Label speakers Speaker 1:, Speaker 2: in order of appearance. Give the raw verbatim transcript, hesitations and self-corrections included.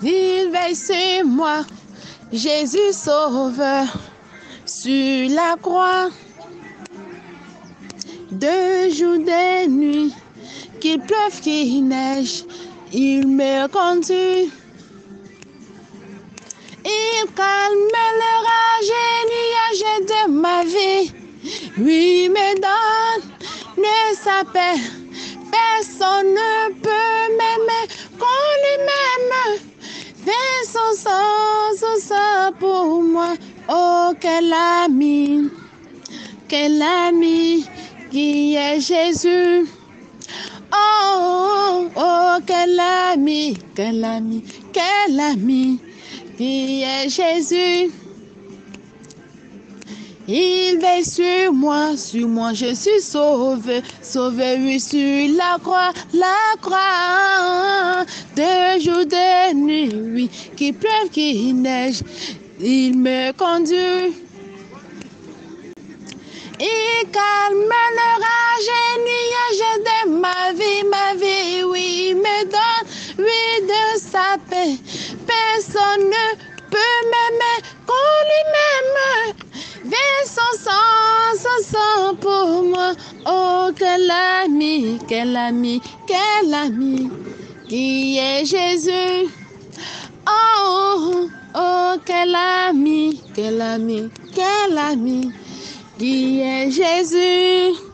Speaker 1: il veille sur moi. Jésus sauveur sur la croix. De jour, de nuit, qu'il pleuve, qu'il neige, il me conduit. Il calme le rage et nuage de ma vie. Lui me donne ne sa paix. Personne ne peut m'aimer qu'on lui-même. Fais son sang, son sang pour moi. Oh, quel ami, quel ami qui est Jésus. Oh, oh, oh, quel ami, quel ami, quel ami qui est Jésus. Il veille sur moi, sur moi je suis sauvé, sauvé oui sur la croix, la croix. De jour, de nuit, oui, qu'il pleuve, qu'il neige, il me conduit. Il calme le rage et nuage de ma vie, ma vie, oui, il me donne, oui, de sa paix. Personne ne peut m'aimer qu'on lui-même. Viens son sang, son sang pour moi. Oh, quel ami, quel ami, quel ami qui est Jésus. Oh, oh, quel ami, quel ami, quel ami qui est Jésus.